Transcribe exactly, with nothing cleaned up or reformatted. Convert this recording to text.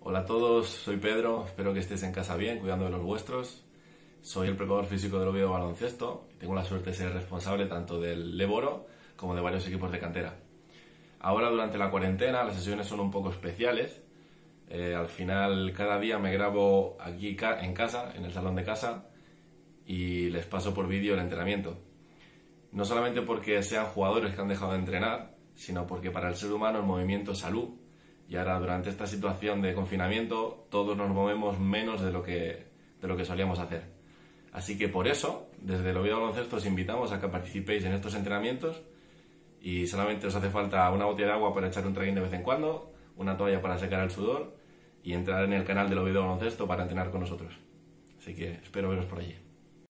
Hola a todos, soy Pedro, espero que estéis en casa bien, cuidando de los vuestros. Soy el preparador físico del Oviedo Baloncesto y tengo la suerte de ser responsable tanto del Leboro como de varios equipos de cantera. Ahora, durante la cuarentena, las sesiones son un poco especiales. Eh, al final, cada día me grabo aquí en casa, en el salón de casa, y les paso por vídeo el entrenamiento. No solamente porque sean jugadores que han dejado de entrenar, sino porque para el ser humano el movimiento es salud. Y ahora, durante esta situación de confinamiento, todos nos movemos menos de lo que, de lo que solíamos hacer. Así que por eso, desde el Oviedo Baloncesto os invitamos a que participéis en estos entrenamientos y solamente os hace falta una botella de agua para echar un traguín de vez en cuando, una toalla para secar el sudor y entrar en el canal del Oviedo Baloncesto para entrenar con nosotros. Así que espero veros por allí.